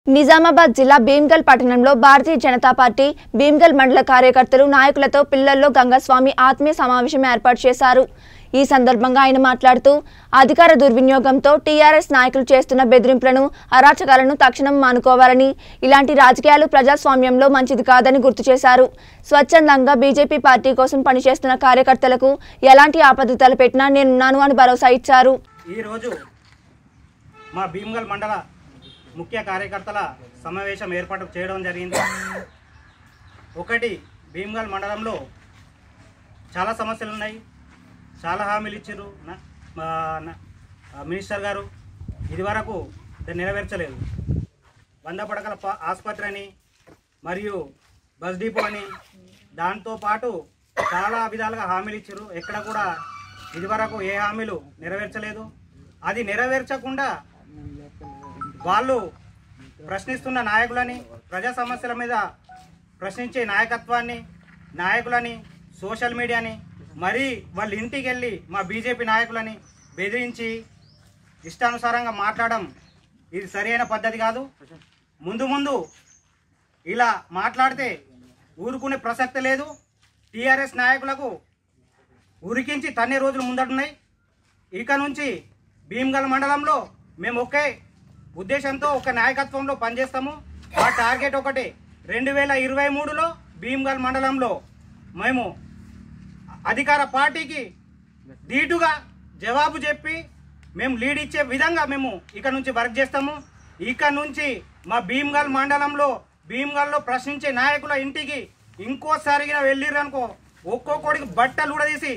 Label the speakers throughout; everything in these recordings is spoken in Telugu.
Speaker 1: నిజామాబాద్ జిల్లా భీమ్గల్ పట్టణంలో భారతీయ జనతా పార్టీ భీమ్గల్ మండల కార్యకర్తలు నాయకులతో పిల్లల్లో గంగస్వామి ఆత్మీయ సమావేశం ఏర్పాటు చేశారు। ఈ సందర్భంగా ఆయన మాట్లాడుతూ అధికార దుర్వినియోగంతో టీఆర్ఎస్ నాయకులు చేస్తున్న బెదిరింపులను అరాచకాలను తక్షణం మానుకోవాలని, ఇలాంటి రాజకీయాలు ప్రజాస్వామ్యంలో మంచిది కాదని గుర్తు చేశారు। స్వచ్ఛందంగా బీజేపీ పార్టీ కోసం పనిచేస్తున్న కార్యకర్తలకు ఎలాంటి ఆపద తలపెట్టినా నేనున్నాను అని భరోసా ఇచ్చారు।
Speaker 2: ఈ రోజు మా భీమ్గల్ మండల ముఖ్య కార్యకర్తల సమావేశం ఏర్పాటు చేయడం జరిగింది। ఒకటి, భీమ్గల్ మండలంలో చాలా సమస్యలు ఉన్నాయి, చాలా హామీలు ఇచ్చారు మినిస్టర్ గారు, ఇదివరకు నెరవేర్చలేదు। 100 పడకల ఆసుపత్రి అని మరియు బస్ డిపో అని దాంతోపాటు చాలా విధాలుగా హామీలు ఇచ్చారు, ఎక్కడ కూడా ఇదివరకు ఏ హామీలు నెరవేర్చలేదు। అది నెరవేర్చకుండా వాళ్ళు ప్రశ్నిస్తున్న నాయకులని, ప్రజా సమస్యల మీద ప్రశ్నించే నాయకులని సోషల్ మీడియాని మరి వాళ్ళ ఇంటికి వెళ్ళి మా బీజేపీ నాయకులని బెదిరించి ఇష్టానుసారంగా మాట్లాడడం ఇది సరైన పద్ధతి కాదు। ముందు ఇలా మాట్లాడితే ఊరుకునే ప్రసక్తి లేదు। టీఆర్ఎస్ నాయకులకు ఉరికించి తన్నే రోజులు ముందడున్నాయి। ఇక నుంచి భీమ్గల్ మండలంలో మేము ఒకే ఉద్దేశంతో ఒక నాయకత్వంలో పనిచేస్తాము। ఆ టార్గెట్ ఒకటి, 2023లో భీమ్గల్ మండలంలో మేము అధికార పార్టీకి ధీటుగా జవాబు చెప్పి మేము లీడ్ ఇచ్చే విధంగా మేము ఇక నుంచి వర్క్ చేస్తాము। ఇక నుంచి మా భీమ్గల్ మండలంలో భీమ్గల్లో ప్రశ్నించే నాయకుల ఇంటికి ఇంకోసారిగా వెళ్ళిరనుకో ఒక్కొక్కడికి బట్టలు ఊడదీసి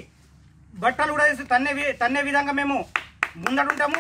Speaker 2: తన్నే విధంగా మేము ముందడుంటాము।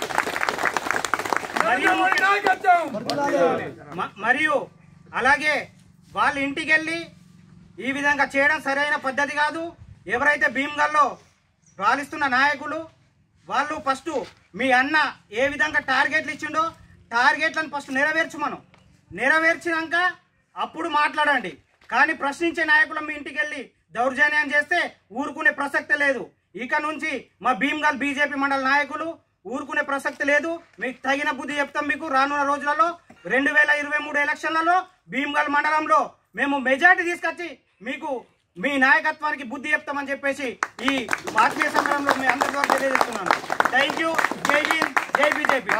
Speaker 2: మరియు అలాగే వాళ్ళ ఇంటికి వెళ్ళి ఈ విధంగా చేయడం సరైన పద్ధతి కాదు। ఎవరైతే భీమ్గల్లో రాలిస్తున్న నాయకులు వాళ్ళు ఫస్ట్ మీ అన్న ఏ విధంగా టార్గెట్లు ఇచ్చిండో టార్గెట్లను ఫస్ట్ నెరవేర్చినాక అప్పుడు మాట్లాడండి। కానీ ప్రశ్నించే నాయకులు మీ ఇంటికి వెళ్ళి దౌర్జన్యం చేస్తే ఊరుకునే ప్రసక్తి లేదు। ఇక నుంచి మా భీమ్గల్ బీజేపీ మండల నాయకులు ఊరుకునే ప్రసక్తి లేదు। మీకు తగిన బుద్ధి చెప్తాం। మీకు రానున్న రోజులలో 2023 ఎలక్షన్లలో భీమ్గల్ మండలంలో మేము మెజార్టీ తీసుకొచ్చి మీకు మీ నాయకత్వానికి బుద్ధి చెప్తామని చెప్పేసి ఈ ఆత్మీయ సంఘంలో మీ అందరి ద్వారా తెలియజేస్తున్నాను। Thank you. జై హింద్, జై బీజేపీ।